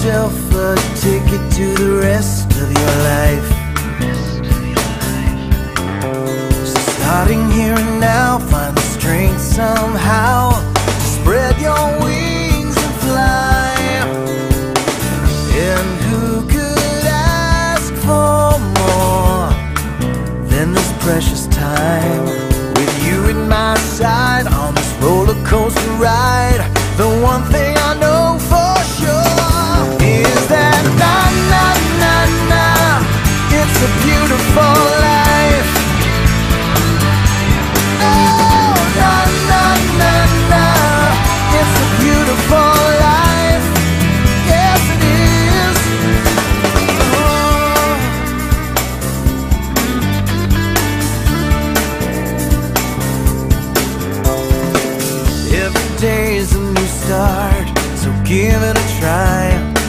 yourself a ticket to the rest of your life. So starting here and now, find the strength somehow to spread your wings and fly. And who could ask for more than this precious time with you at my side on this roller coaster ride? The one thing I know for sure is that it's a beautiful life. Oh, it's a beautiful life. Yes, it is. Every day's a new start, so give it a try.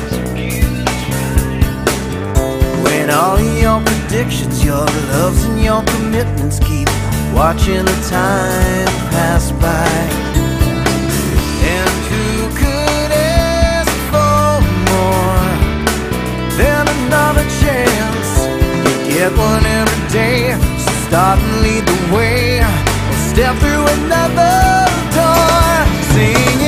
When all your predictions, your loves and your commitments keep watching the time pass by. And who could ask for more than another chance? You get one every day, so start and lead the way, or step through another door, singing.